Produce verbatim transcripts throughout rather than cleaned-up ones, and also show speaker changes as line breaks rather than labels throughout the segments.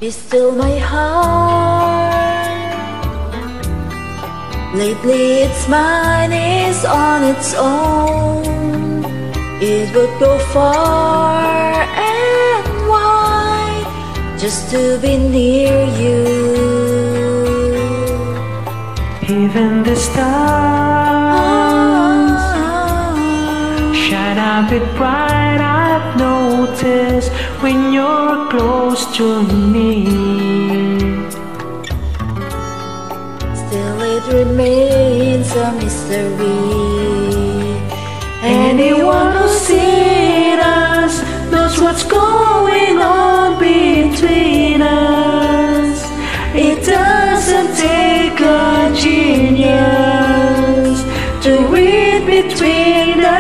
Be still my heart. Lately its mind is on its own. It would go far and wide just to be near you.
Even the stars shine a bit bright, I've noticed, when you're close to me.
Still it remains a mystery.
Anyone who's seen us knows what's going on between us. It doesn't take a genius to read between the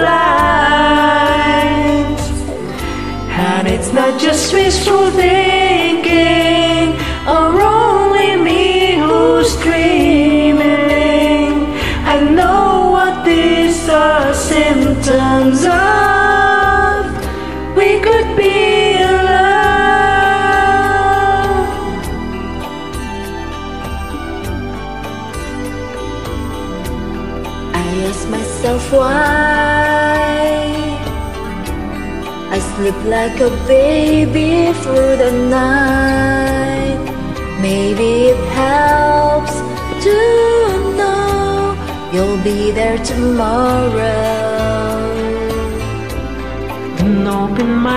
lines. And it's not just wishful thinking, or only me who's dreaming. I know what these are symptoms of. We could be in love.
I ask myself why I sleep like a baby through the night. Maybe it helps to know you'll be there tomorrow.
And open my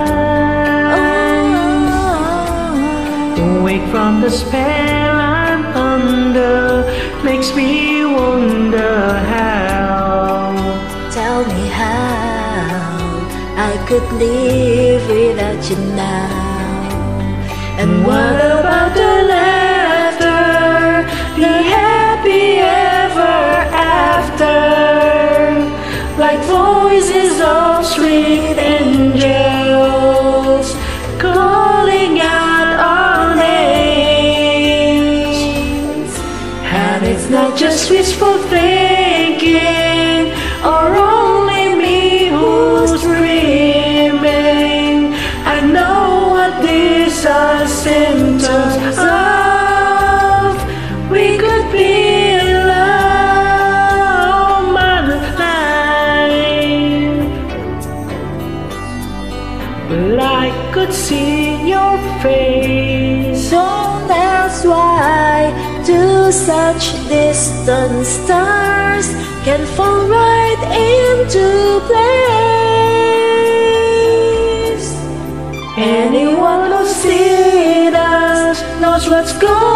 eyes,
Oh,
wake from the spell I'm under, makes me wonder how.
tell me how I could live without you now.
And what about the laughter, the happy ever after, like voices of sweet angels calling out our names. And it's not just wishful thinking, or only me who's dreaming. I know what these are symptoms of. We could be in love, my life. Well, I could see your face.
Don't ask why two such distant stars can fall right into place.
Anyone who's seen us knows what's going